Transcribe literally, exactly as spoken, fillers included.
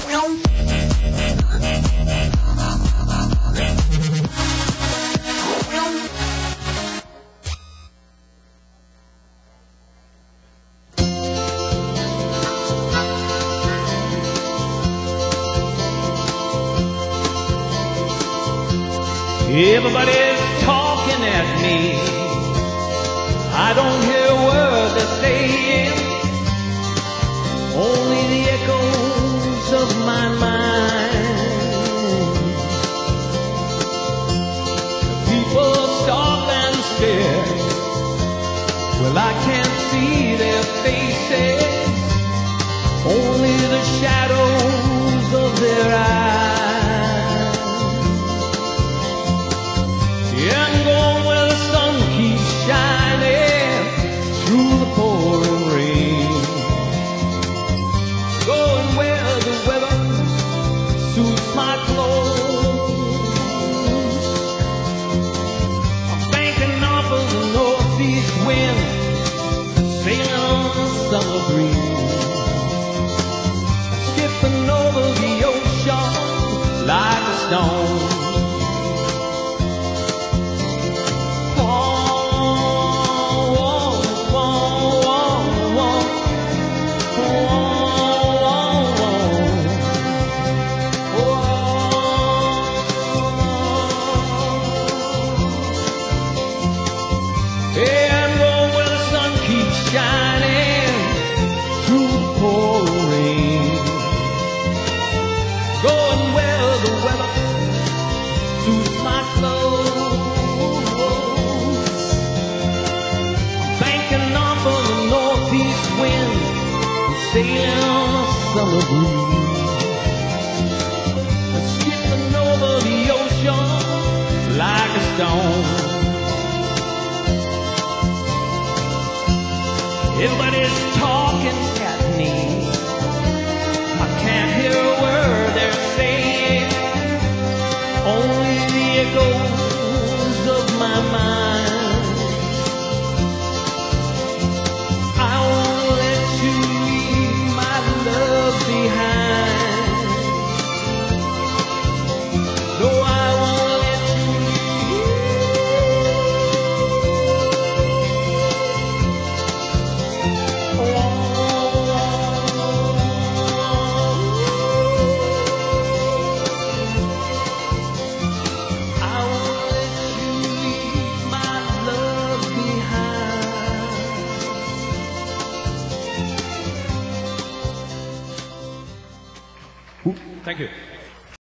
Everybody's talking at me. I don't hear a word they're saying, only the echoes of my mind. People stop and stare. Well, I can't see their faces, only the shadows of their eyes. I'm going where the sun keeps shining through the pouring rain. Going where the weather suits my clothes. I'm banking off of the northeast wind, sailing on the summer breeze, skipping over the ocean like a stone. Shining through the pouring rain, going where the weather suits my clothes. Banking off of the northeast wind, sailing on a summer breeze, skipping over the ocean like a stone. Everybody's talking at me. I can't hear a word they're saying, only the echoes of my mind. I won't let you leave my love behind. No, I won't let you Thank you.